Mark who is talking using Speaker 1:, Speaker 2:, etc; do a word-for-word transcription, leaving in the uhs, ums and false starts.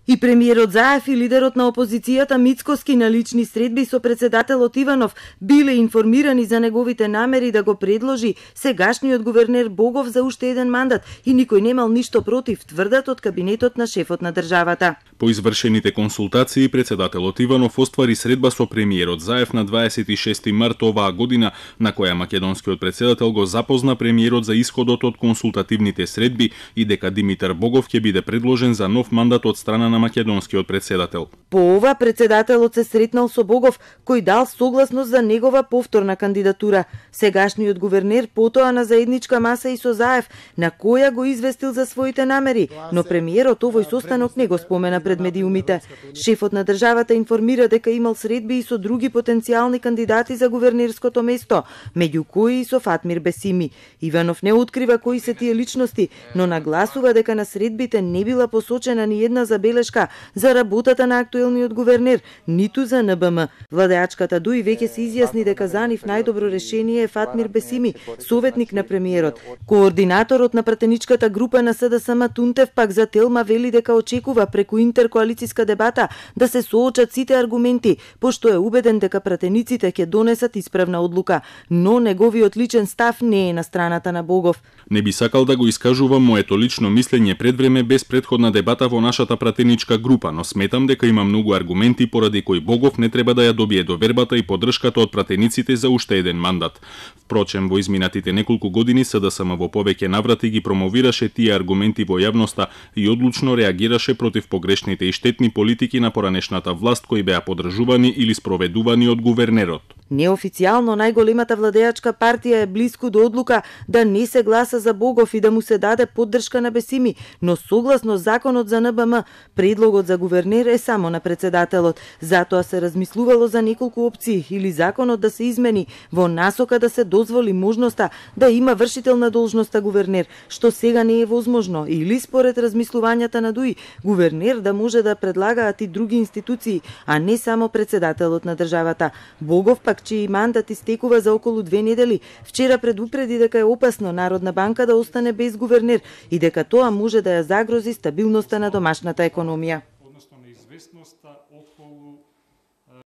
Speaker 1: И премиерот Заев и лидерот на опозицијата Мицкоски на лични средби со председателот Иванов биле информирани за неговите намери да го предложи сегашниот гувернер Богов за уште еден мандат и никој немал ништо против, тврдат од кабинетот на шефот на државата.
Speaker 2: По извршените консултации, председателот Иванов оствари средба со премиерот Заев на дваесет и шести март оваа година, на која македонскиот председател го запозна премиерот за исходот од консултативните средби и дека Димитар Богов ќе биде предложен за нов мандат од страна на македонскиот председател.
Speaker 1: По ова, председателот се сретнал со Богов, кој дал согласност за негова повторна кандидатура. Сегашниот гувернер потоа на заедничка маса и со Заев, на која го известил за своите намери, но премиерот овој состанок не го спомена пред медиумите. Шефот на државата информира дека имал средби и со други потенцијални кандидати за гувернерското место, меѓу кои и со Фатмир Бесими. Иванов не открива кои се тие личности, но нагласува дека на средбите не била посочена ни една забелешка за работата на актуелниот гувернер, ниту за Н Б М. Владеачката ДУИ веќе се изјасни дека за нив најдобро решение е Фатмир Бесими, советник на премиерот. Координаторот на пратеничката група на С Д С М Тунтев пак за Телма вели дека очекува преку интеркоалициска дебата да се соочат сите аргументи, пошто е убеден дека пратениците ќе донесат исправна одлука, но неговиот личен став не е на страната на Богов.
Speaker 2: Не би сакал да го искажувам моето лично мислење пред време без претходна дебата во нашата пратеничка група, но сметам дека има многу аргументи поради кои Богов не треба да ја добие довербата и поддршката од пратениците за уште еден мандат. Впрочем, во изминатите неколку години С Д С М во повеќе наврати ги промовираше тие аргументи во јавноста и одлучно реагираше против погрешните и штетни политики на поранешната власт кои беа поддржувани или спроведувани од гувернерот.
Speaker 1: Неофицијално најголемата владеачка партија е блиску до одлука да не се гласа за Богов и да му се даде поддршка на Бесими, но согласно законот за Н Б М, предлогот за гувернер е само на председателот. Затоа се размислувало за неколку опции или законот да се измени во насока да се дозволи можноста да има вршител на должноста гувернер, што сега не е возможно, или според размислувањата на ДУИ, гувернер да може да предлагаат и други институции, а не само председателот на државата. Богов пак чиј мандат истекува за околу две недели, вчера предупреди дека е опасно Народна банка да остане без гувернер и дека тоа може да ја загрози стабилноста на домашната економија.